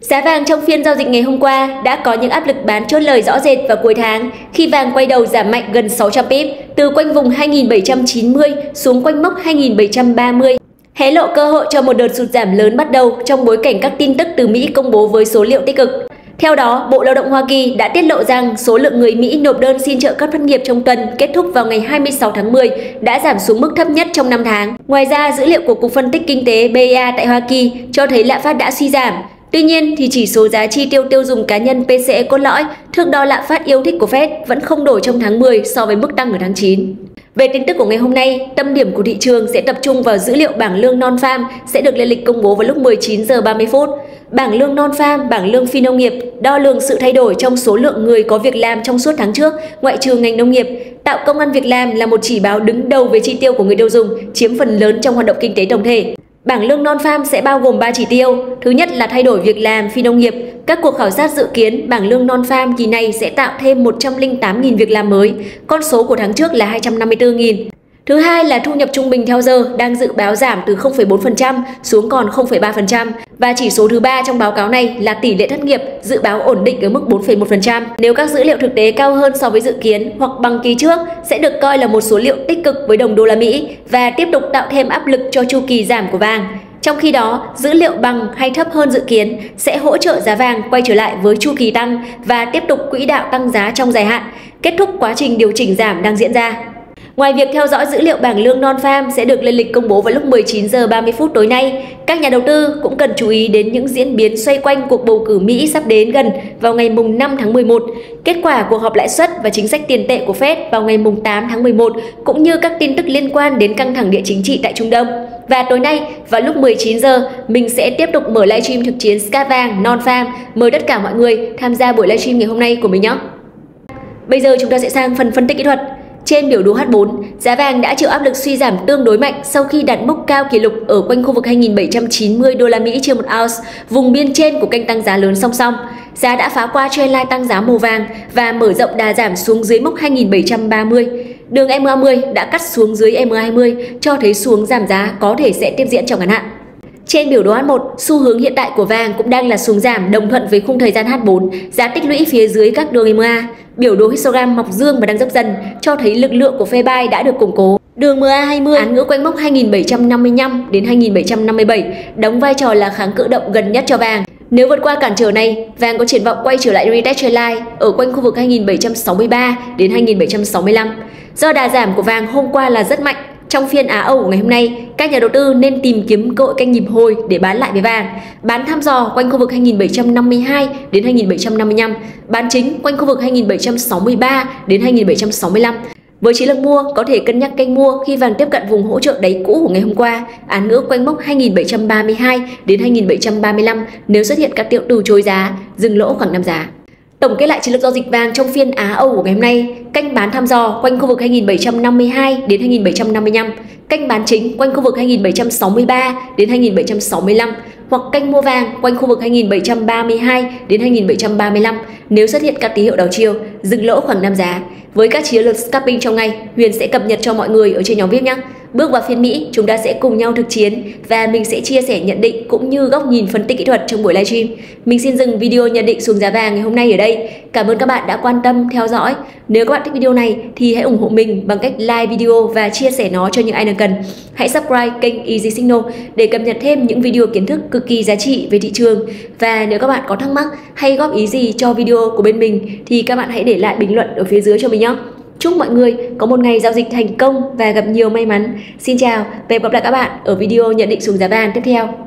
Giá vàng trong phiên giao dịch ngày hôm qua đã có những áp lực bán chốt lời rõ rệt vào cuối tháng khi vàng quay đầu giảm mạnh gần 600 pip, từ quanh vùng 2790 xuống quanh mốc 2730, hé lộ cơ hội cho một đợt sụt giảm lớn bắt đầu trong bối cảnh các tin tức từ Mỹ công bố với số liệu tích cực. Theo đó, Bộ Lao động Hoa Kỳ đã tiết lộ rằng số lượng người Mỹ nộp đơn xin trợ cấp thất nghiệp trong tuần kết thúc vào ngày 26 tháng 10 đã giảm xuống mức thấp nhất trong 5 tháng. Ngoài ra, dữ liệu của Cục Phân tích Kinh tế BEA tại Hoa Kỳ cho thấy lạm phát đã suy giảm. Tuy nhiên, thì chỉ số giá chi tiêu tiêu dùng cá nhân PCE cốt lõi, thước đo lạm phát yêu thích của Fed vẫn không đổi trong tháng 10 so với mức tăng ở tháng 9. Về tin tức của ngày hôm nay, tâm điểm của thị trường sẽ tập trung vào dữ liệu bảng lương non-farm sẽ được lên lịch công bố vào lúc 19 giờ 30 phút. Bảng lương non-farm, bảng lương phi nông nghiệp đo lường sự thay đổi trong số lượng người có việc làm trong suốt tháng trước, ngoại trừ ngành nông nghiệp. Tạo công ăn việc làm là một chỉ báo đứng đầu về chi tiêu của người tiêu dùng, chiếm phần lớn trong hoạt động kinh tế tổng thể. Bảng lương non-farm sẽ bao gồm 3 chỉ tiêu. Thứ nhất là thay đổi việc làm phi nông nghiệp. Các cuộc khảo sát dự kiến bảng lương non-farm kỳ này sẽ tạo thêm 108.000 việc làm mới, con số của tháng trước là 254.000. Thứ hai là thu nhập trung bình theo giờ đang dự báo giảm từ 0,4% xuống còn 0,3%. Và chỉ số thứ ba trong báo cáo này là tỷ lệ thất nghiệp dự báo ổn định ở mức 4,1%. Nếu các dữ liệu thực tế cao hơn so với dự kiến hoặc bằng kỳ trước sẽ được coi là một số liệu tích cực với đồng đô la Mỹ và tiếp tục tạo thêm áp lực cho chu kỳ giảm của vàng. Trong khi đó, dữ liệu bằng hay thấp hơn dự kiến sẽ hỗ trợ giá vàng quay trở lại với chu kỳ tăng và tiếp tục quỹ đạo tăng giá trong dài hạn, kết thúc quá trình điều chỉnh giảm đang diễn ra. Ngoài việc theo dõi dữ liệu bảng lương non-farm sẽ được lên lịch công bố vào lúc 19 giờ 30 phút tối nay, các nhà đầu tư cũng cần chú ý đến những diễn biến xoay quanh cuộc bầu cử Mỹ sắp đến gần vào ngày mùng 5 tháng 11, kết quả cuộc họp lãi suất và chính sách tiền tệ của Fed vào ngày mùng 8 tháng 11, cũng như các tin tức liên quan đến căng thẳng địa chính trị tại Trung Đông. Và tối nay, vào lúc 19 giờ, mình sẽ tiếp tục mở livestream thực chiến scalp vàng non-farm. Mời tất cả mọi người tham gia buổi livestream ngày hôm nay của mình nhé. Bây giờ chúng ta sẽ sang phần phân tích kỹ thuật. Trên biểu đồ H4, giá vàng đã chịu áp lực suy giảm tương đối mạnh sau khi đạt mốc cao kỷ lục ở quanh khu vực 2.790 đô la Mỹ trên một ounce, vùng biên trên của kênh tăng giá lớn song song. Giá đã phá qua trendline tăng giá màu vàng và mở rộng đà giảm xuống dưới mốc 2.730. Đường MA10 đã cắt xuống dưới MA20, cho thấy xuống giảm giá có thể sẽ tiếp diễn trong ngắn hạn. Trên biểu đồ H1, xu hướng hiện tại của vàng cũng đang là xuống giảm đồng thuận với khung thời gian H4, giá tích lũy phía dưới các đường MA. Biểu đồ histogram mọc dương và đang dốc dần, cho thấy lực lượng của phe buy đã được củng cố. Đường MA20 án ngữ quanh mốc 2.755 đến 2.757 đóng vai trò là kháng cự động gần nhất cho vàng. Nếu vượt qua cản trở này, vàng có triển vọng quay trở lại retest trendline ở quanh khu vực 2.763 đến 2.765. Do đà giảm của vàng hôm qua là rất mạnh, trong phiên Á Âu của ngày hôm nay, các nhà đầu tư nên tìm kiếm cơ hội canh nhịp hồi để bán lại với vàng. Bán thăm dò quanh khu vực 2.752 đến 2.755, bán chính quanh khu vực 2.763 đến 2.765. Với chiến lược mua, có thể cân nhắc kênh mua khi vàng tiếp cận vùng hỗ trợ đáy cũ của ngày hôm qua, án ngữ quanh mốc 2.732 đến 2.735 nếu xuất hiện các triệu từ chối giá, dừng lỗ khoảng 5 giá. Tổng kết lại chiến lược giao dịch vàng trong phiên Á Âu của ngày hôm nay, kênh bán thăm dò quanh khu vực 2.752 đến 2.755, kênh bán chính quanh khu vực 2.763 đến 2.765 hoặc kênh mua vàng quanh khu vực 2.732 đến 2.735 nếu xuất hiện các tín hiệu đảo chiều, dừng lỗ khoảng 5 giá. Với các chiến lược scalping trong ngày, Huyền sẽ cập nhật cho mọi người ở trên nhóm VIP nhé. Bước vào phiên Mỹ, chúng ta sẽ cùng nhau thực chiến và mình sẽ chia sẻ nhận định cũng như góc nhìn phân tích kỹ thuật trong buổi livestream. Mình xin dừng video nhận định xuống giá vàng ngày hôm nay ở đây. Cảm ơn các bạn đã quan tâm theo dõi. Nếu các bạn thích video này thì hãy ủng hộ mình bằng cách like video và chia sẻ nó cho những ai đang cần. Hãy subscribe kênh Easy Signal để cập nhật thêm những video kiến thức cực kỳ giá trị về thị trường. Và nếu các bạn có thắc mắc hay góp ý gì cho video của bên mình thì các bạn hãy để lại bình luận ở phía dưới cho mình nhé. Chúc mọi người có một ngày giao dịch thành công và gặp nhiều may mắn. Xin chào và hẹn gặp lại các bạn ở video nhận định xuống giá vàng tiếp theo.